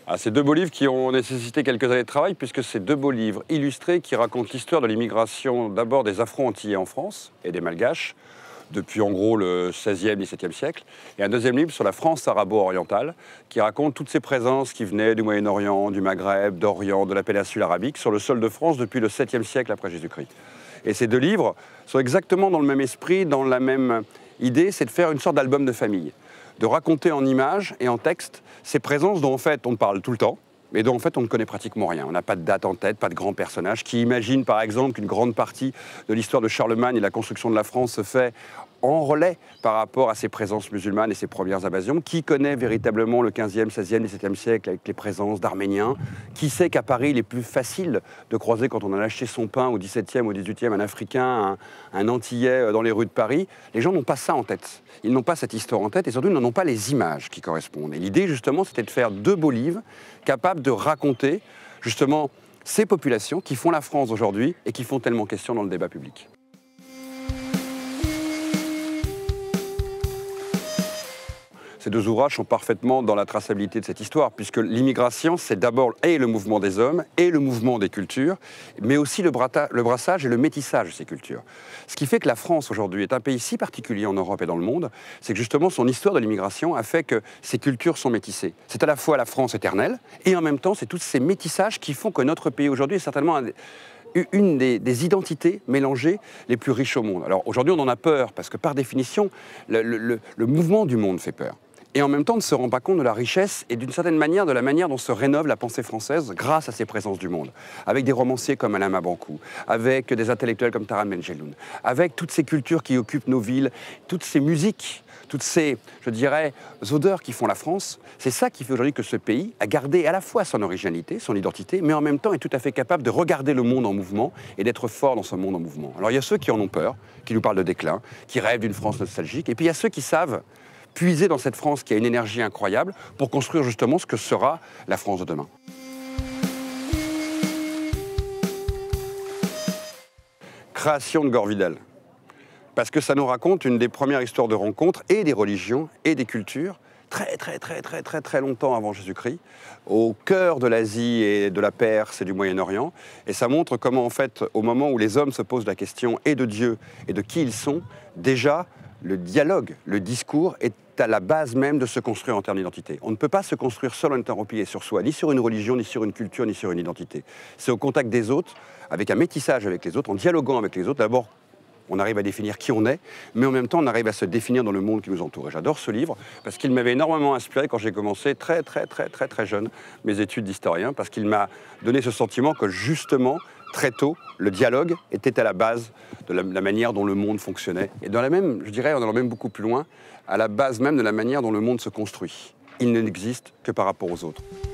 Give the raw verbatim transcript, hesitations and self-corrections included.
Ah, c'est deux beaux livres qui ont nécessité quelques années de travail, puisque c'est deux beaux livres illustrés qui racontent l'histoire de l'immigration d'abord des Afro-Antillais en France et des Malgaches, depuis en gros le seizième, dix-septième siècle, et un deuxième livre sur la France arabo-orientale, qui raconte toutes ces présences qui venaient du Moyen-Orient, du Maghreb, d'Orient, de la péninsule arabique, sur le sol de France depuis le septième siècle après Jésus-Christ. Et ces deux livres sont exactement dans le même esprit, dans la même idée, c'est de faire une sorte d'album de famille, de raconter en images et en texte ces présences dont en fait on parle tout le temps, mais dont en fait on ne connaît pratiquement rien. On n'a pas de date en tête, pas de grands personnages, qui imaginent par exemple qu'une grande partie de l'histoire de Charlemagne et de la construction de la France se fait en relais par rapport à ses présences musulmanes et ses premières invasions. Qui connaît véritablement le quinzième, seizième, dix-septième siècle avec les présences d'Arméniens? Qui sait qu'à Paris, il est plus facile de croiser quand on a acheté son pain au dix-septième, au dix-huitième, un Africain, un, un Antillais dans les rues de Paris? Les gens n'ont pas ça en tête. Ils n'ont pas cette histoire en tête et surtout, ils n'en ont pas les images qui correspondent. Et l'idée, justement, c'était de faire deux beaux livres capables de raconter, justement, ces populations qui font la France aujourd'hui et qui font tellement question dans le débat public. Ces deux ouvrages sont parfaitement dans la traçabilité de cette histoire, puisque l'immigration, c'est d'abord et le mouvement des hommes, et le mouvement des cultures, mais aussi le, le brassage et le métissage de ces cultures. Ce qui fait que la France, aujourd'hui, est un pays si particulier en Europe et dans le monde, c'est que justement son histoire de l'immigration a fait que ces cultures sont métissées. C'est à la fois la France éternelle, et en même temps, c'est tous ces métissages qui font que notre pays, aujourd'hui, est certainement un une des, des identités mélangées les plus riches au monde. Alors aujourd'hui, on en a peur, parce que par définition, le, le, le mouvement du monde fait peur. Et en même temps, on ne se rend pas compte de la richesse et d'une certaine manière de la manière dont se rénove la pensée française grâce à ces présences du monde. Avec des romanciers comme Alain Mabanckou, avec des intellectuels comme Taran Benjelloun, avec toutes ces cultures qui occupent nos villes, toutes ces musiques, toutes ces, je dirais, odeurs qui font la France. C'est ça qui fait aujourd'hui que ce pays a gardé à la fois son originalité, son identité, mais en même temps est tout à fait capable de regarder le monde en mouvement et d'être fort dans ce monde en mouvement. Alors il y a ceux qui en ont peur, qui nous parlent de déclin, qui rêvent d'une France nostalgique, et puis il y a ceux qui savent puiser dans cette France qui a une énergie incroyable pour construire justement ce que sera la France de demain. Création de Gore Vidal. Parce que ça nous raconte une des premières histoires de rencontres et des religions et des cultures très très très très très très longtemps avant Jésus-Christ, au cœur de l'Asie et de la Perse et du Moyen-Orient. Et ça montre comment en fait, au moment où les hommes se posent la question et de Dieu et de qui ils sont, déjà le dialogue, le discours est à la base même de se construire en termes d'identité. On ne peut pas se construire seul en étant replié sur soi, ni sur une religion, ni sur une culture, ni sur une identité. C'est au contact des autres, avec un métissage avec les autres, en dialoguant avec les autres. D'abord, on arrive à définir qui on est, mais en même temps, on arrive à se définir dans le monde qui nous entoure. Et j'adore ce livre parce qu'il m'avait énormément inspiré quand j'ai commencé très, très, très, très, très jeune mes études d'historien, parce qu'il m'a donné ce sentiment que justement, très tôt, le dialogue était à la base de la, la manière dont le monde fonctionnait. Et dans la même, je dirais, en allant même beaucoup plus loin, à la base même de la manière dont le monde se construit. Il n'existe que par rapport aux autres.